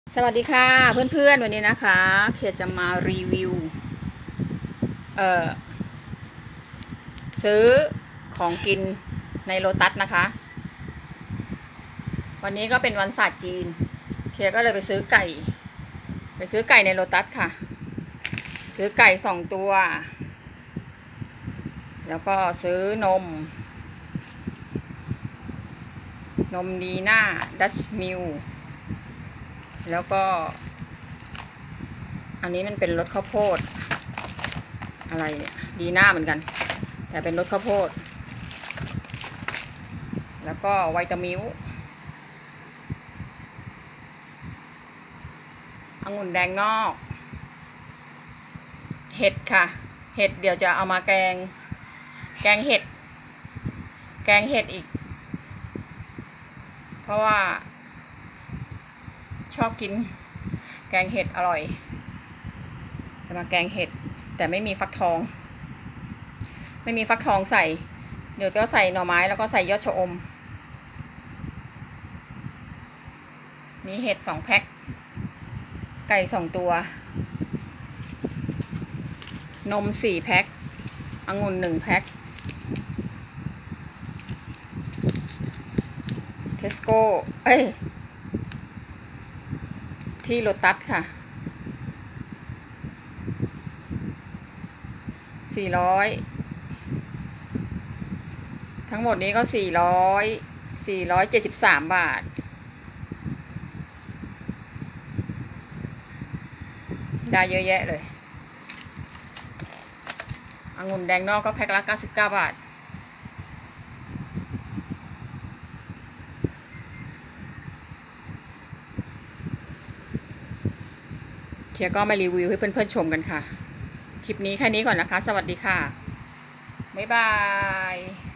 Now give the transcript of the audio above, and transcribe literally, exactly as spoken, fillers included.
สวัสดีค่ะเพื่อนๆวันนี้นะคะเคียจะมารีวิวเอ่อซื้อของกินในโลตัสนะคะวันนี้ก็เป็นวันศาสตร์จีนเคียก็เลยไปซื้อไก่ไปซื้อไก่ในโลตัสค่ะซื้อไก่สองตัวแล้วก็ซื้อนมนมดีน่าดัชมิลแล้วก็อันนี้มันเป็นรสข้าวโพดอะไรเนี่ยดีน่าเหมือนกันแต่เป็นรสข้าวโพดแล้วก็ไวตามิลองุ่นแดงนอกเห็ดค่ะเห็ดเดี๋ยวจะเอามาแกงแกงเห็ดแกงเห็ดอีกเพราะว่าชอบกินแกงเห็ดอร่อยจะมาแกงเห็ดแต่ไม่มีฟักทองไม่มีฟักทองใส่เดี๋ยวก็ใส่หน่อไม้แล้วก็ใส่ยอดชะอมมีเห็ดสองแพ็คไก่สองตัวนมสี่แพ็คองุ่นหนึ่งแพ็คเทสโก้เอ้ยที่โลตัสค่ะสี่ร้อยทั้งหมดนี้ก็สี่ร้อยสี่ร้อยเจ็ดสิบสามบาทได้เยอะแยะเลยองุ่นแดงนอกก็แพ็คละเก้าสิบเก้าบาทเทียก็มารีวิวให้เพื่อนๆชมกันค่ะคลิปนี้แค่นี้ก่อนนะคะสวัสดีค่ะบ๊ายบาย